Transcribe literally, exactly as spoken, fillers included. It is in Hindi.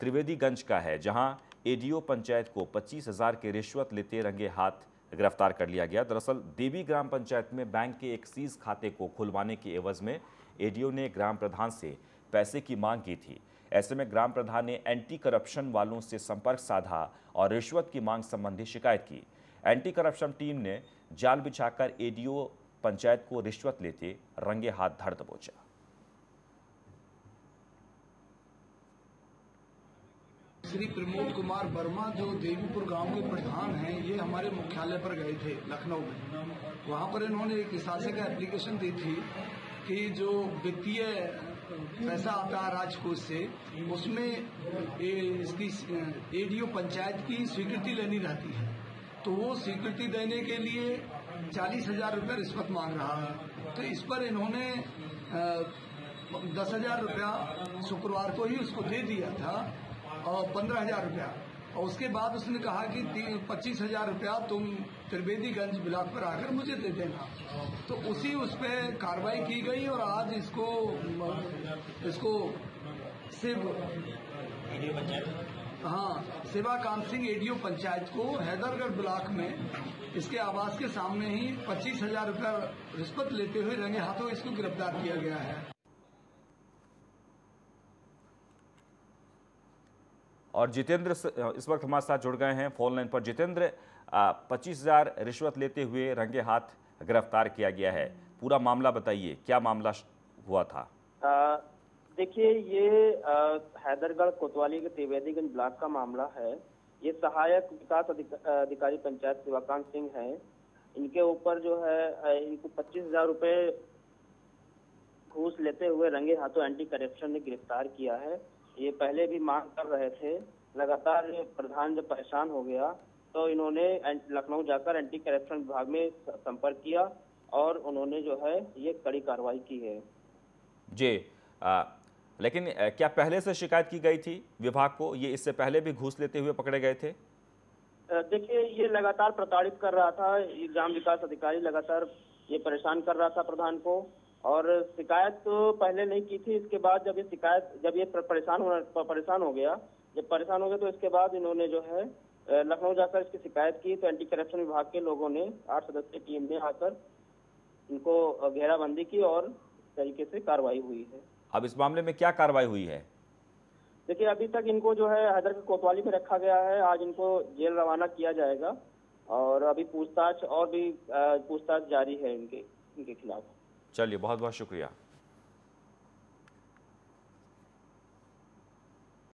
त्रिवेदीगंज का है, जहां एडीओ पंचायत को पच्चीस हजार की रिश्वत लेते रंगे हाथ गिरफ्तार कर लिया गया। दरअसल देवी ग्राम पंचायत में बैंक के एक सीज खाते को खुलवाने के एवज में एडीओ ने ग्राम प्रधान से पैसे की मांग की थी। ऐसे में ग्राम प्रधान ने एंटी करप्शन वालों से संपर्क साधा और रिश्वत की मांग संबंधी शिकायत की। एंटी करप्शन टीम ने जाल बिछाकर एडीओ पंचायत को रिश्वत लेते रंगे हाथ धर दबोचा। श्री प्रमोद कुमार वर्मा जो देवीपुर गांव के प्रधान हैं, ये हमारे मुख्यालय पर गए थे लखनऊ में। वहां पर इन्होंने एक हिसाब का एप्लीकेशन दी थी कि जो वित्तीय पैसा आता है राजकोष से, उसमें ए, इसकी एडीओ पंचायत की स्वीकृति लेनी रहती है। तो वो स्वीकृति देने के लिए चालीस हजार रुपये रिश्वत मांग रहा है। तो इस पर इन्होंने दस हजार रुपया शुक्रवार को ही उसको दे दिया था और पंद्रह हजार रुपया, और उसके बाद उसने कहा कि पच्चीस हजार रुपया तुम त्रिवेदीगंज ब्लॉक पर आकर मुझे दे देना। तो उसी उस पर कार्रवाई की गई और आज इसको इसको शिव हाँ सेवाकांत सिंह एडीओ पंचायत को हैदरगढ़ ब्लॉक में इसके आवास के सामने ही पच्चीस हजार रुपया रिश्वत लेते हुए रंगे हाथों इसको गिरफ्तार किया गया है। और जितेंद्र इस वक्त हमारे साथ जुड़ गए हैं फोन लाइन पर। जितेंद्र, पच्चीस हजार रिश्वत लेते हुए रंगे हाथ गिरफ्तार किया गया है, पूरा मामला बताइए, क्या मामला हुआ था? देखिए, ये हैदरगढ़ कोतवाली के त्रिवेदीगंज ब्लॉक का मामला है। ये सहायक विकास अधिकारी पंचायत सेवाकांत सिंह हैं। इनके ऊपर जो है इनको पच्चीस हजार रुपये घूस लेते हुए रंगे हाथों एंटी करप्शन ने गिरफ्तार किया है। ये पहले भी मांग कर रहे थे। लगातार प्रधान जब परेशान हो गया तो इन्होंने लखनऊ जाकर एंटी करप्शन विभाग में संपर्क किया और उन्होंने जो है ये कड़ी कार्रवाई की है। जी, आ, लेकिन क्या पहले से शिकायत की गई थी विभाग को? ये इससे पहले भी घूस लेते हुए पकड़े गए थे? देखिए, ये लगातार प्रताड़ित कर रहा था। ग्राम विकास अधिकारी लगातार ये परेशान कर रहा था प्रधान को, और शिकायत तो पहले नहीं की थी। इसके बाद जब ये शिकायत जब ये परेशान हो परेशान हो गया जब परेशान हो गया तो इसके बाद इन्होंने जो है लखनऊ जाकर इसकी शिकायत की। तो एंटी करप्शन विभाग के लोगों ने, आठ सदस्यीय टीम ने आकर इनको घेराबंदी की और तरीके से कार्रवाई हुई है। अब इस मामले में क्या कार्रवाई हुई है? देखिए, अभी तक इनको जो है हैदरगढ़ कोतवाली में रखा गया है। आज इनको जेल रवाना किया जाएगा और अभी पूछताछ और भी पूछताछ जारी है इनके इनके खिलाफ। चलिए, बहुत बहुत शुक्रिया।